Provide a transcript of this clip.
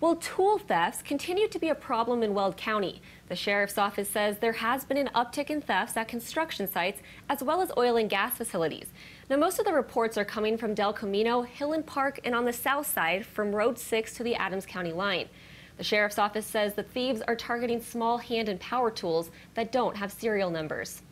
Well, tool thefts continue to be a problem in Weld County. The sheriff's office says there has been an uptick in thefts at construction sites as well as oil and gas facilities. Now, most of the reports are coming from Del Camino, Hillen Park, and on the south side from Road 6 to the Adams County line. The sheriff's office says the thieves are targeting small hand and power tools that don't have serial numbers.